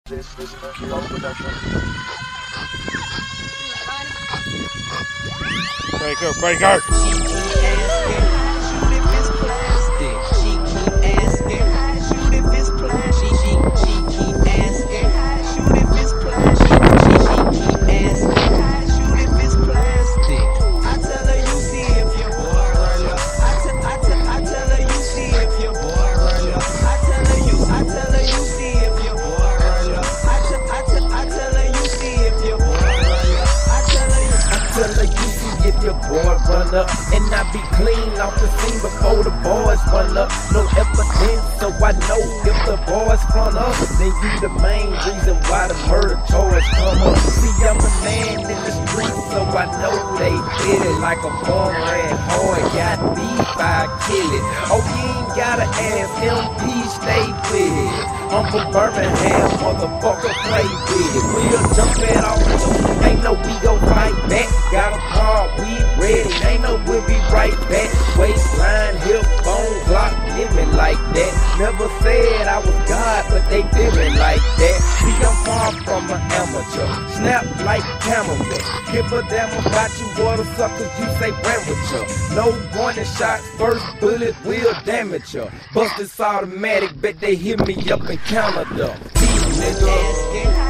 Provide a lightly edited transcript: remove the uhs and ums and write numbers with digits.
This is a Kilo production. Breaker, breaker! Boy run up, and I be clean off the scene before the boys run up. No evidence, so I know if the boys front up, then you the main reason why the murder charge come up. See, I'm a man in the street, so I know they did it. Like a bum ran hard, got beef, I kill it. Oh, you ain't gotta ask MP, stay with it. I'm from Birmingham, motherfucker, play with it. We'll jump at all the ain't no we gon' fight back. Got a car, we ready, ain't no we'll be right back. Waistline, hip, bone, block, give me like that. Never said I was God, but they feel me like that. See, I'm far from an amateur, snap like camera. Give a damn about you water suckers, you say amateur. No warning shots, first bullet will damage ya. Bust this automatic, bet they hit me up in Canada. Nigga.